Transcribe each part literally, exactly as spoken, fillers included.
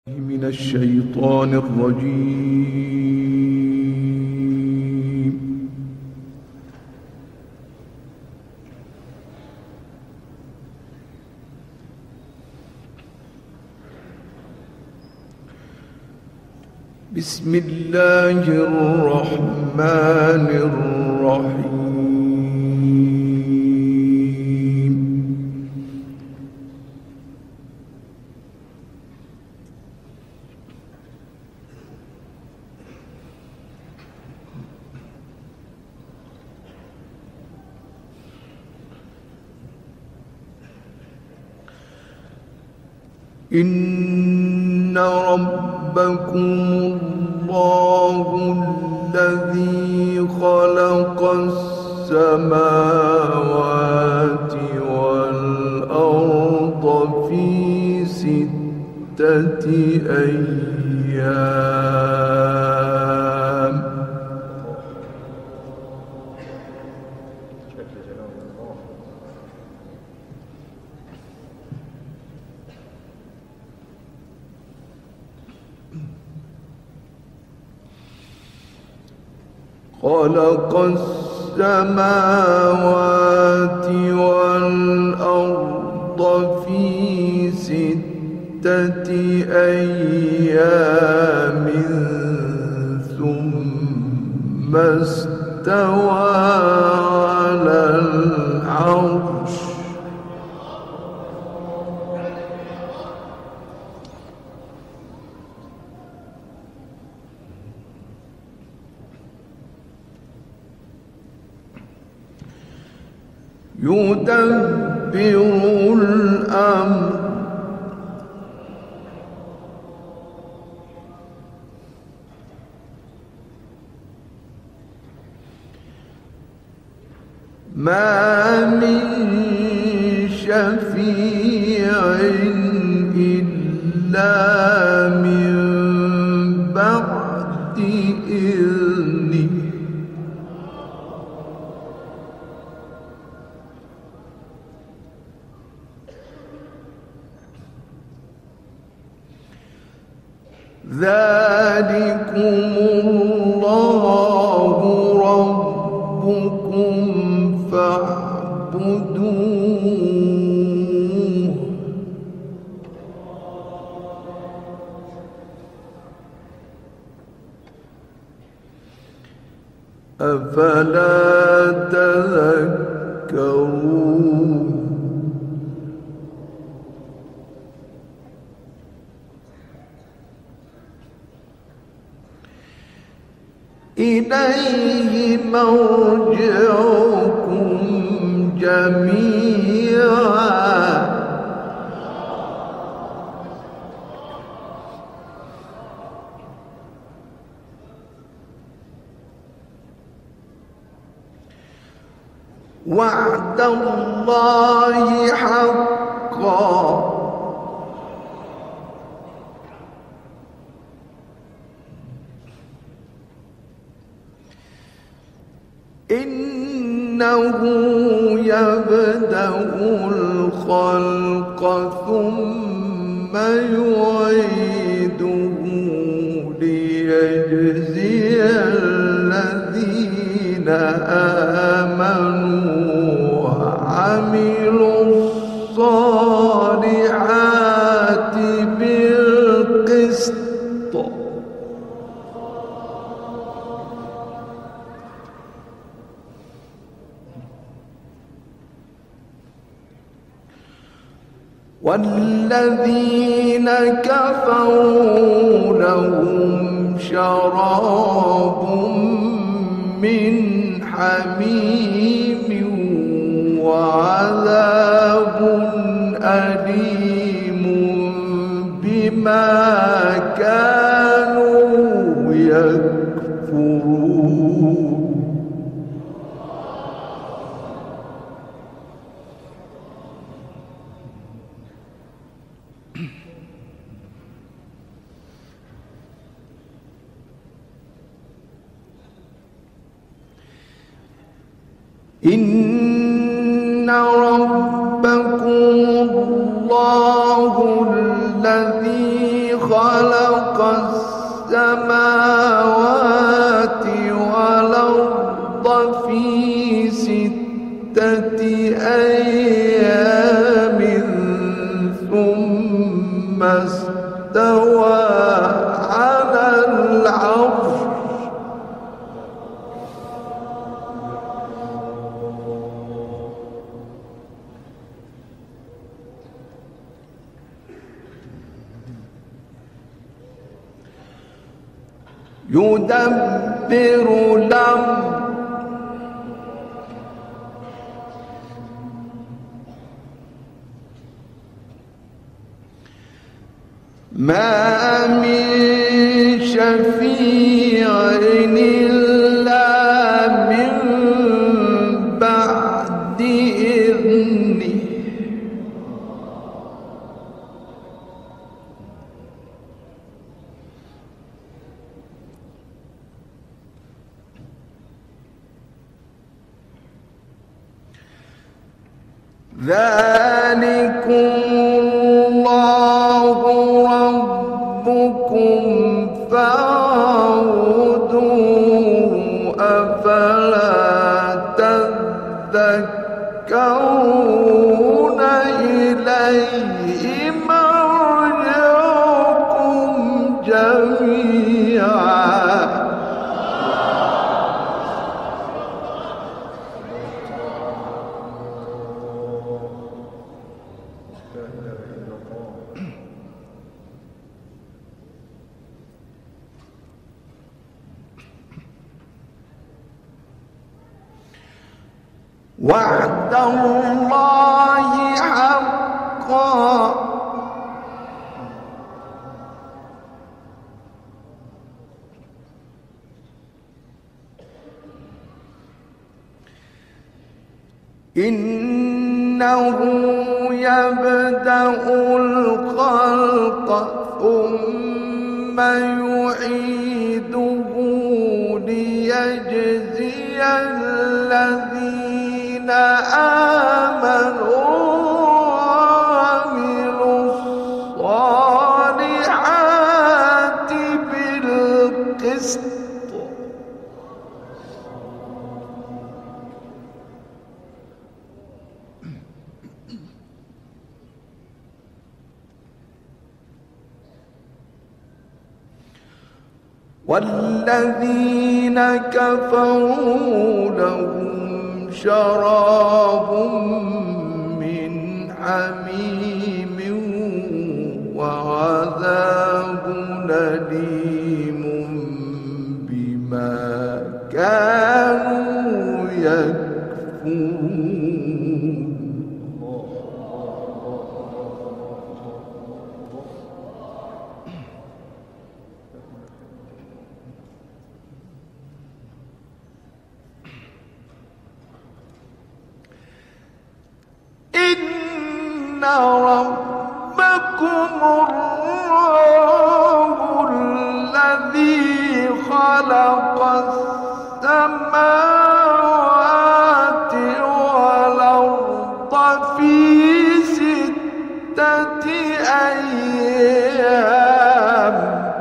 من الشيطان الرجيم. بسم الله الرحمن الرحيم. إن ربكم الله الذي خلق السماوات والأرض في ستة أيام خلق السماوات والأرض في ستة أيام ثم استوى على العرش يدبر الأمر ما من شفيع إلا من بعد إذنه ذلكم الله ربكم فاعبدوه أفلا تذكرون إليه مرجعكم جميعا وعد الله حقا إنه يبدأ الخلق ثم يعيده ليجزي الذين آمنوا وعملوا الصالحات بالقسط والذين كفروا لهم شراب من حميم وعذاب أليم بما كانوا يكفرون إن ربكم الله الذي خلق خلق السماوات والأرض في ستة أيام ثم استوى على العرش يدبر الأمر ما من شفيع إلا من بعد إذنه ذلكم الله ربكم فاعبدوه أفلا تذكرون إليه مرجعكم جميعا وعد الله حقا إنه يبدأ الخلق ثم يعيده ليجزي الذين آمنوا وعملوا الصالحات بالقسط والذين كفروا لهم شراب من حميم وعذاب أليم بما كانوا يكفرون إن ربكم الله الذي خلق السماوات والأرض في ستة أيام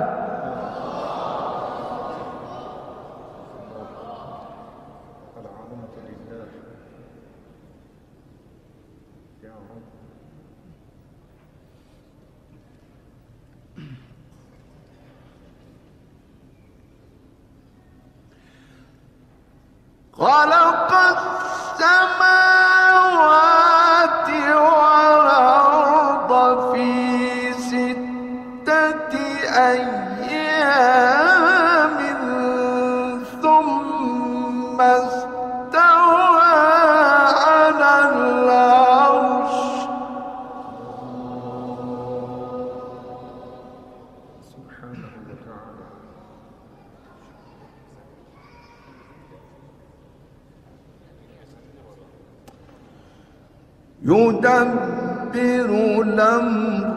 خلق السماوات والأرض في ستة أيام ثم استوى على العرش سبحانه وتعالى يدبر الأمر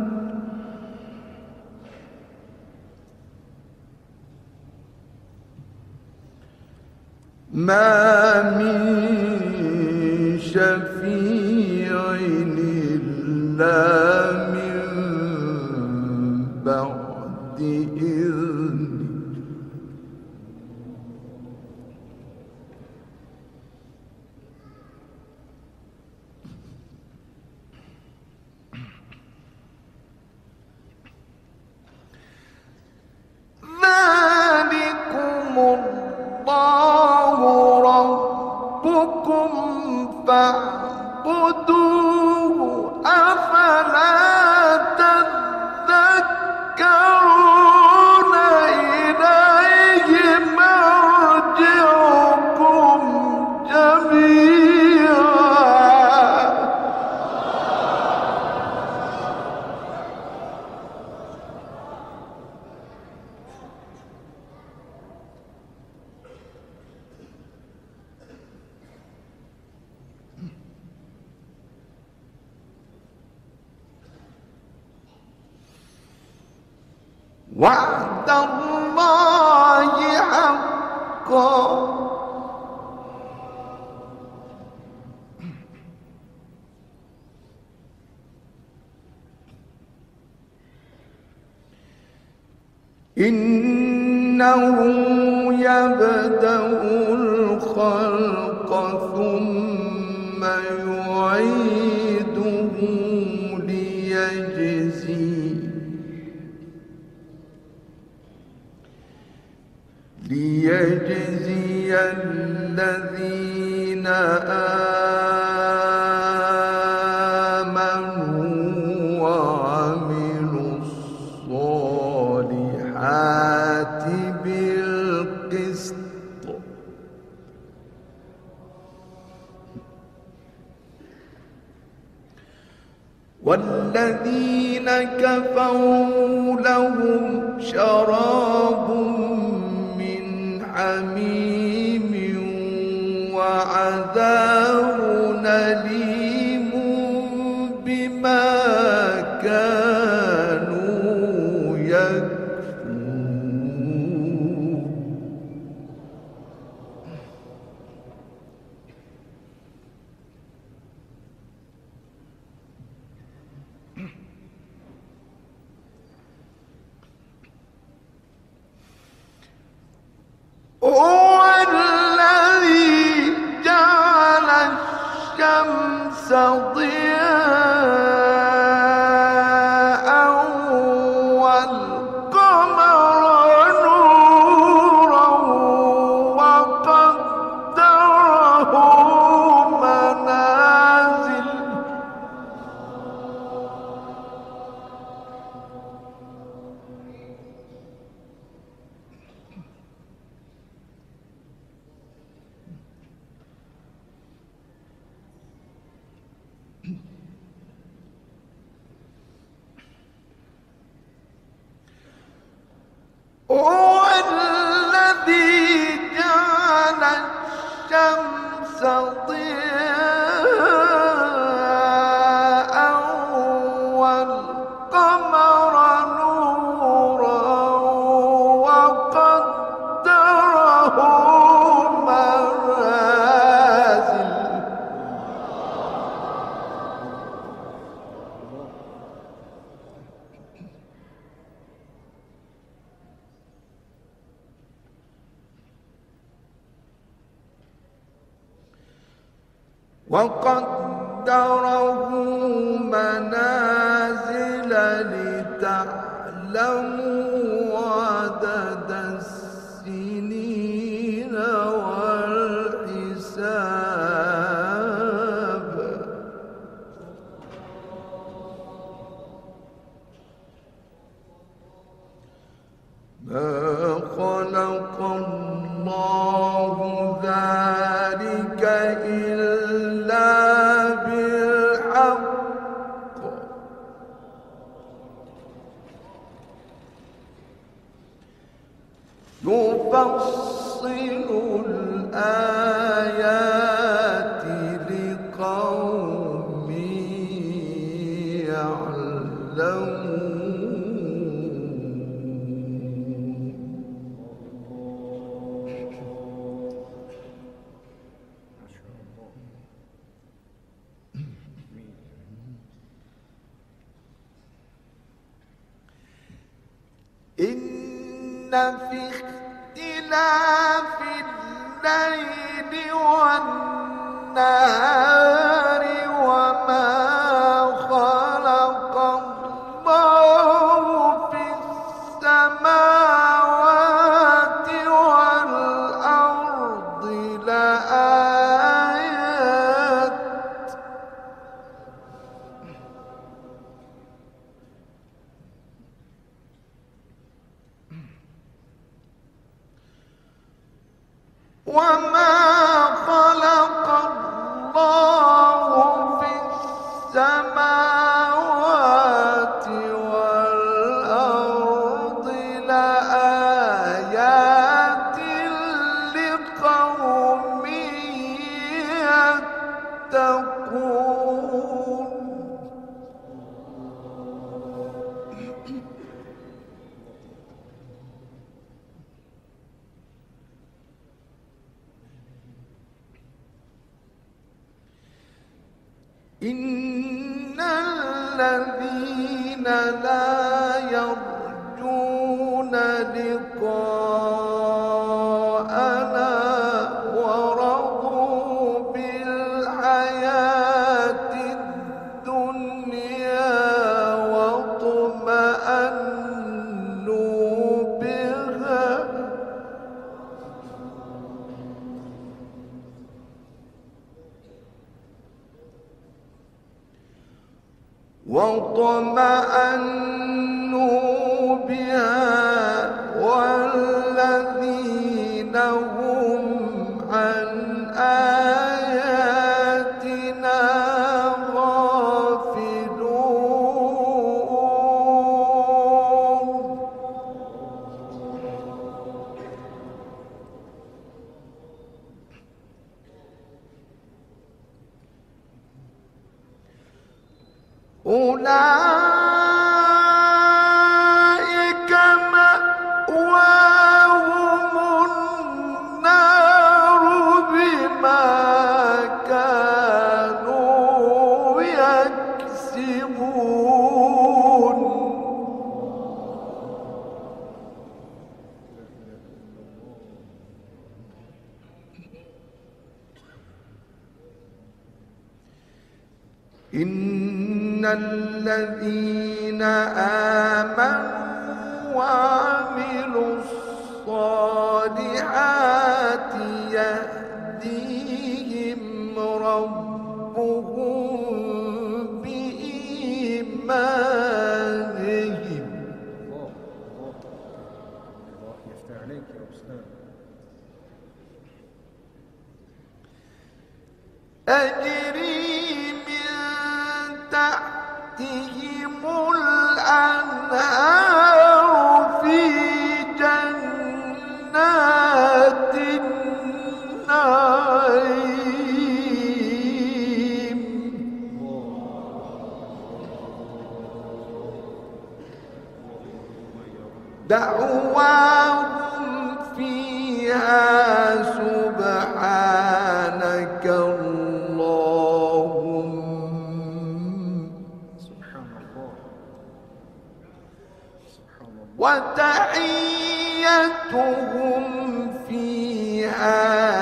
ما من شفيع إلا من بعد إذني ذلكم الله ربكم فاعبدوه أفلا تذكرون إليه مرجعكم جميعا وعد الله حقا إنه يبدأ الخلق ثم يعيده ليجزي ليجزي الذين آمنوا وعملوا الصالحات بالقسط والذين كفروا لهم شراب حميم وعذاب أليم بما كانوا يكفرون هو الذي جعل الشمس ضياء والقمر نورا وقدره منازل هو الذي جعل الشمس ضياء والقمر نورا وقدره منازل وقدره منازل لتعلموا عدد السنين والحساب ما خلق الله ذلك إلا بالحق يفصل الآيات لقوم يعلمون إن في اختلاف الليل والنهار وما خلق الله في السماوات والأرض لآيات وما خلق الله في السماوات والأرض لآيات لقوم يتقون إن الذين لا يرجون لقاءنا ورضوا بالحياة الدنيا واطمأنوا بها واطمأنوا بها والذين هم عن آياتنا غافلون أولئك مأواهم النار بما كانوا يكسبون إن الذين آمنوا وعملوا الصالحات يهديهم ربهم بإيمانهم يفتح عليك يا أستاذ. أجري تحتهم الأنهار في جنات النعيم دعواهم فيها سبحانك وتحيتهم فيها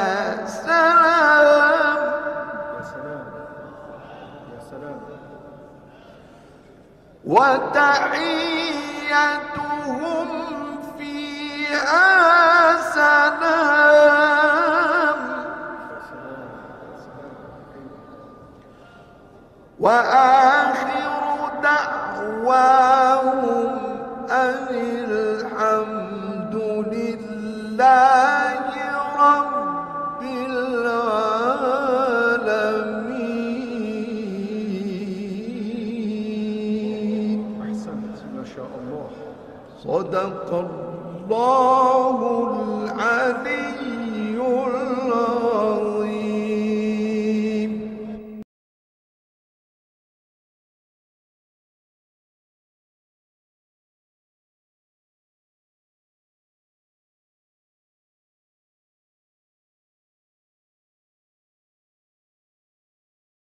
سلام. يا سلام يا سلام. وتحيتهم فيها سلام وآخر دعواهم أن الحمد لله رب العالمين. أحسنت ما شاء الله. صدق الله العلي